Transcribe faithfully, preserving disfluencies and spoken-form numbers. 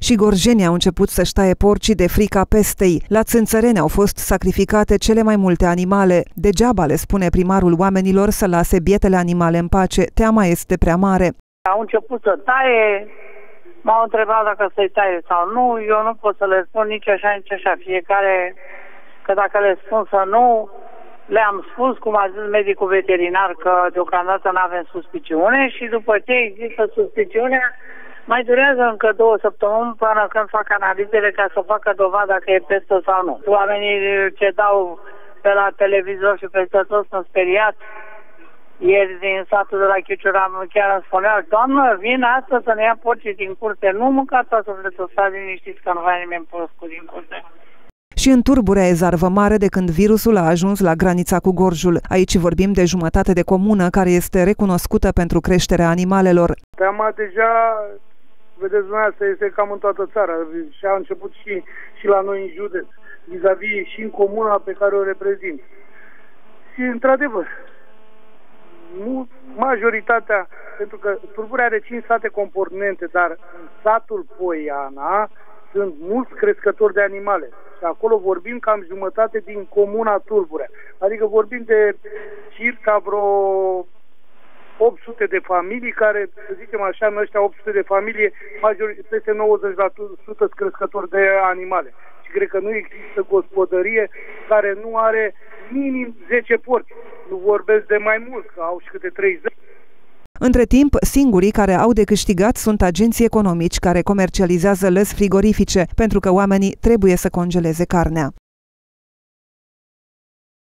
Și gorjenii au început să-și taie porcii de frica pestei. La Țânțăreni au fost sacrificate cele mai multe animale. Degeaba le spune primarul oamenilor să lase bietele animale în pace. Teama este prea mare. Au început să taie, m-au întrebat dacă să-i taie sau nu. Eu nu pot să le spun nici așa, nici așa. Fiecare, că dacă le spun să nu, le-am spus, cum a zis medicul veterinar, că deocamdată nu avem suspiciune și după ce există suspiciunea, mai durează încă două săptămâni până când fac analizele ca să facă dovada că e pestă sau nu. Oamenii ce dau pe la televizor și peste tot sunt speriați. Ieri din satul de la Chiuciura chiar îmi spuneau: doamnă, vin astăzi să ne ia porcii din curte. Nu mâncați asta, sufletul, stați liniștiți că nu vrea nimeni porcul din curte. Și în Turburea e zarvă mare de când virusul a ajuns la granița cu Gorjul. Aici vorbim de jumătate de comună care este recunoscută pentru creșterea animalelor. Teama deja, vedeți dumneavoastră, este cam în toată țara și a început și, și la noi în județ, vis-a-vis și în comuna pe care o reprezint. Și într-adevăr, nu majoritatea, pentru că Turburea are cinci sate componente, dar în satul Poiana sunt mulți crescători de animale. Și acolo vorbim cam jumătate din comuna Turburea. Adică vorbim de circa vreo opt sute de familii care, să zicem așa, în ăștia opt sute de familii, major, peste nouăzeci la sută sunt crescători de animale. Și cred că nu există gospodărie care nu are minim zece porci. Nu vorbesc de mai mult, că au și câte treizeci. Între timp, singurii care au de câștigat sunt agenții economici care comercializează lăzi frigorifice, pentru că oamenii trebuie să congeleze carnea.